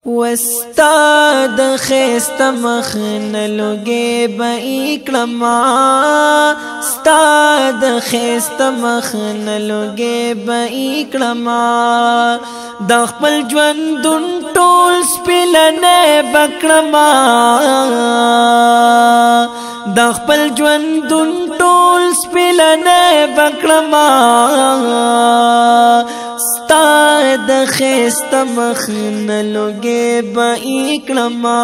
وستاد خیست مخن لوگے بئی کلما ستاد خیست مخن لوگے بئی کلما د خپل ژوندون ټول سپلنه بکړما د خپل ژوندون ټول سپلنه بکړما ستاد خیست مخن لوگے بئی کلما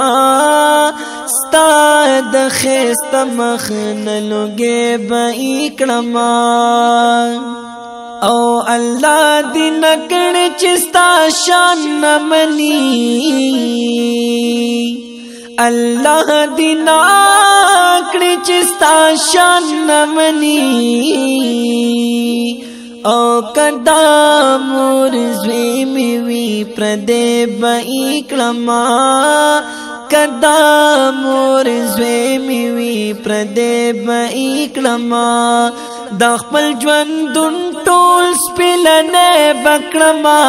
ستاد خیست مخن لوگے بئی کلما او الله دی نکړ چستا شان نمنی الله دی نکړ چستا شان نمنی او کدا مور زوی می وی پردے بئی کلما کدا مور زوی می وی پردے بئی کلما د خپل ژوندون ټول سپلنه بکړما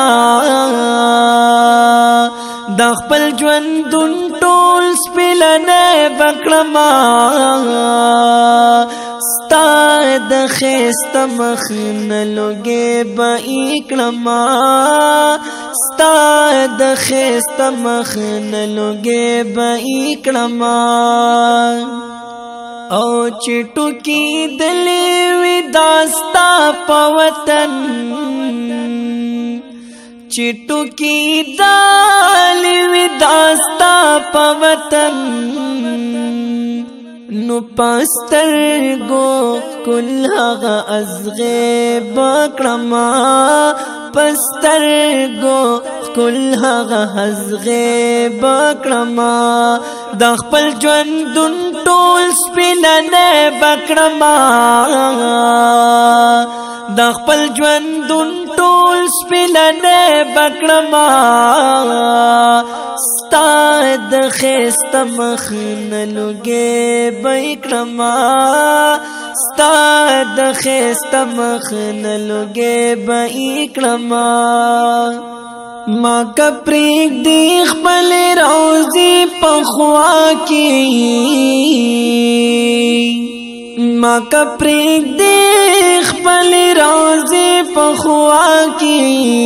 د خپل ژوندون ټول سپلنه بکړما ستاد خیست مخن لوگے بئی کلما ستاد خیست مخن لوگے بئی کلما او چټو کی دلی وی داستا پوتن چټو کی دلی وی داستا پوتن نو پاستر گو کل هغه ازغه بکړما پاستر گو کل هغه ازغه بکړما د خپل ژوندون ټول سپلنه بکړما د خپل ژوندون ټول سپلنه بکړما ستاد خیست مخن لوگے بئی کلما ستاد خیست مخن لوگے بئی کلما ما کپریک دی خپل روزی پخوا کی ما کپریک دی خپل روزی پخوا کی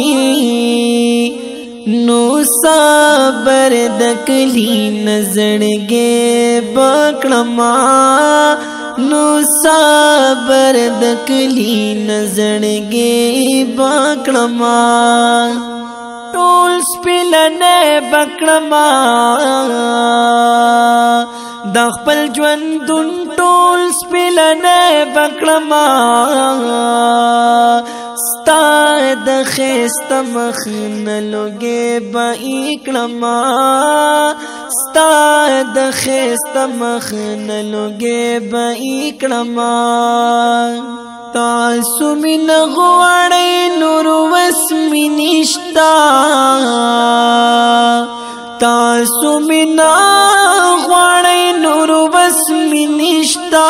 نو صبر دکلی نزڑگے بکڑما نو صبر دکلی نزڑگے بکڑما ټول سپلنه بکړما د خپل ژوندون ټول سپلنه بکړما ستاد خیست مخن لوگے بئی کلما ستاد خیست مخن لوگے بئی کلما تاسو من غواړی نور وسمی نشتا تاسو من غواړی نور وسمی نشتا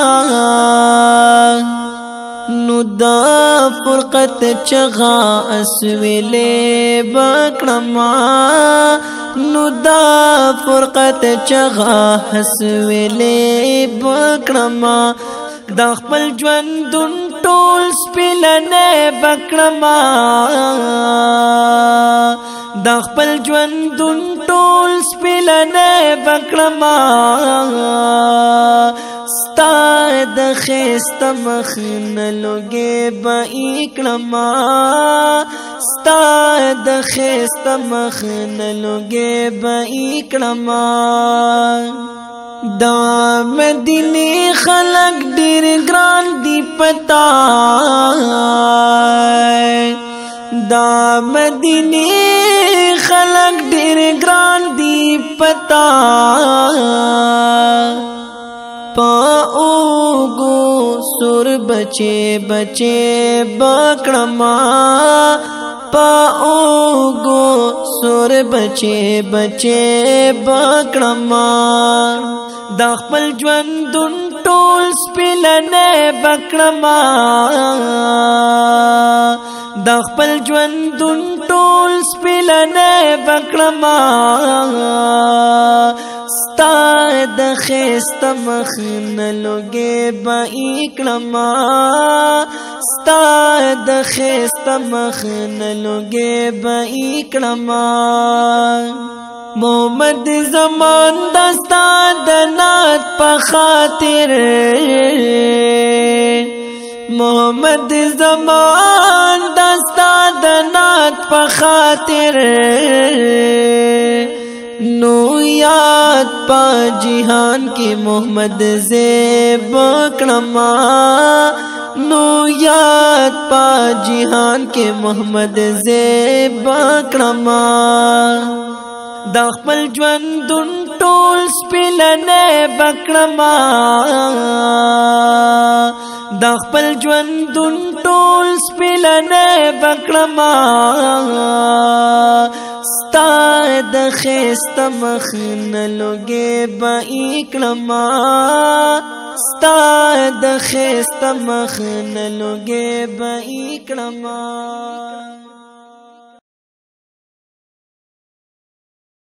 نو دا فرقت چغا اسویلے بکړما نو دا فرقت چغا اسویلے بکړما د خپل ژوندون ټول سپلنه بکړما د خپل ژوندون ټول سپلنه بکړما ستاد خیست مخن لوگے بئی کلما ستاد خیست مخن لوگے بئی کلما دا مدینه خلق ډیر ګران دی پتا دا مدینه خلق ډیر ګران دی پتا پاؤگو سر بچے بچے بکڑما پاؤگو سر بچے بچے بکڑما د خپل ژوندون ټول سپلنه بکړما د خپل ژوندون ټول سپلنه بکړما ستا د خیست مخ نه لوګې به کړما ستا د خیست مخ نه لوګې به کړما محمد زمان دستا د نات په خاطر محمد زمان دستا د نات په خاطر نو یاد پا جہان کی محمد زیب کڑما نو یاد پا جہان کی محمد زیب کڑما د خپل ژوندون ټول سپلنه بکړما د خپل ژوندون ټول سپلنه بکړما ستا د خیست مخ نه لوګې به کړما ستا د خیست مخ نه لوګې به کړما